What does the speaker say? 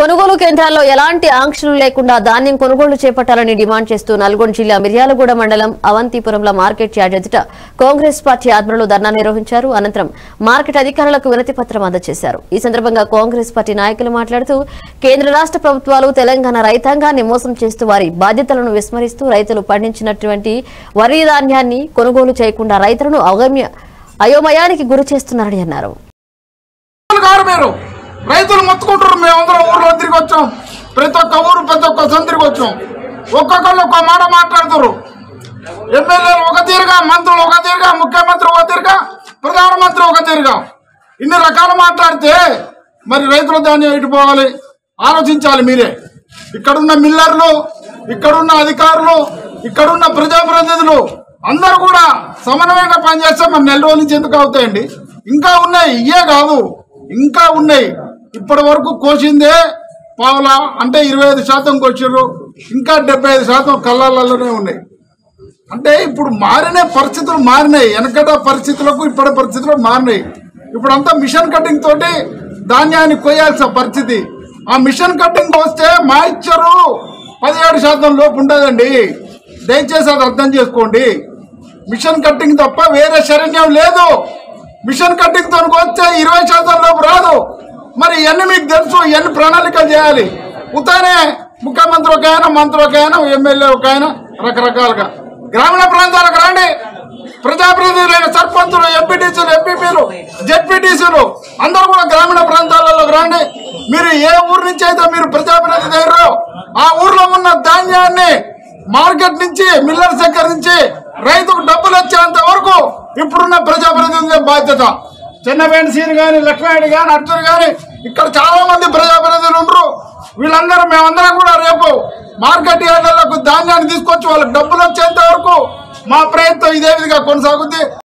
కొనుగోలు కేంద్రాల్లో ఎలాంటి ఆంక్షలు లేకుండా ధాన్యం కొనుగోలు చేపట్టాలని డిమాండ్ చేస్తూ నల్గొండ జిల్లా మిర్యాలగూడ మండలం అవంతిపురంలో మార్కెట్ యార్డ్ ఎదుట కాంగ్రెస్ పార్టీ ఆధ్వర్యంలో ధర్నా నిర్వహించారు. అనంతరం మార్కెట్ అధికారులకు వినతి పత్రం అందజేశారు. ఈ సందర్భంగా కాంగ్రెస్ పార్టీ నాయకులు మాట్లాడుతూ కేంద్ర రాష్ట్ర ప్రభుత్వాలు తెలంగాణ రైతాంగాన్ని మోసం చేస్తూ వారి బాధ్యతలను విస్మరిస్తూ రైతులు పండించినటువంటి వరి ధాన్యాన్ని కొనుగోలు చేయకుండా రైతులను అయోమయానికి గురి చేస్తున్నారని అన్నారు. రైతులు మొత్తుకుంటారు. మేమందరం ఊర్లో తిరిగి వచ్చాం, ప్రతి ఒక్క ఊరు ప్రతి ఒక్క తిరిగి వచ్చాం. ఒక్కొక్కళ్ళు ఒక్క మాట మాట్లాడుతారు. ఎమ్మెల్యేలు ఒక తీరుగా, మంత్రులు ఒక తీరుగా, ముఖ్యమంత్రి ఒక తీరుగా, ప్రధానమంత్రి ఒక తీరుగా, ఇన్ని రకాలు మాట్లాడితే మరి రైతుల ధాన్యం ఎటు పోవాలి ఆలోచించాలి మీరే. ఇక్కడున్న మిల్లర్లు, ఇక్కడున్న అధికారులు, ఇక్కడున్న ప్రజాప్రతినిధులు అందరూ కూడా సమన్వయంగా పనిచేస్తే మరి నెల రోజుల నుంచి ఎందుకు అవుతాయండి? ఇంకా ఉన్నాయి, ఇయే కాదు ఇంకా ఉన్నాయి. ఇప్పటి వరకు కోసిందే పావులా అంటే 25% కోసారు, ఇంకా 75% కళ్ళల్లోనే ఉన్నాయి. అంటే ఇప్పుడు మారిన పరిస్థితులు మారినాయి. వెనకట పరిస్థితులకు ఇప్పటి పరిస్థితులు మారినాయి. ఇప్పుడు అంతా మిషన్ కటింగ్ తోటి ధాన్యాన్ని కొయ్యాల్సిన పరిస్థితి. ఆ మిషన్ కటింగ్ వస్తే మాయిశ్చరు 17% లోపు ఉండదండి. దయచేసి అది అర్థం చేసుకోండి. మిషన్ కటింగ్ తప్ప వేరే శరణ్యం లేదు. మిషన్ కటింగ్ తో వస్తే 20% లోపు రాదు. మరి ఇవన్నీ మీకు తెలుసు, ఇవన్నీ ప్రణాళికలు చేయాలి. ఉతానే ముఖ్యమంత్రి ఒక ఆయన, మంత్రి ఒక ఆయన, ఎమ్మెల్యే ఒక ఆయన, రకరకాలుగా గ్రామీణ ప్రాంతాలకు రండి. ప్రజాప్రతినిధులైన సర్పంచులు, ఎంపీటీసీలు, ఎంపీపీలు, జెడ్పీటీసీలు అందరూ కూడా గ్రామీణ ప్రాంతాలలోకి రండి. మీరు ఏ ఊరు నుంచి అయితే మీరు ప్రజాప్రతినిధి అయ్యారో ఆ ఊర్లో ఉన్న ధాన్యాన్ని మార్కెట్ నుంచి, మిల్లర్ దగ్గర నుంచి రైతుకు డబ్బులు వచ్చేంత వరకు ఇప్పుడున్న ప్రజాప్రతినిధుల బాధ్యత. చిన్నవేణి సీని కానీ, లక్ష్మణుడు కానీ, అర్జున్ కానీ, ఇక్కడ చాలా మంది ప్రజాప్రతినిధులు ఉండరు. వీళ్ళందరూ మేమందరం కూడా రేపు మార్కెట్ యార్డులకు ధాన్యాన్ని తీసుకొచ్చి వాళ్ళకి డబ్బులు వచ్చేంత వరకు మా ప్రయత్నం ఇదే విధంగా కొనసాగుద్ది.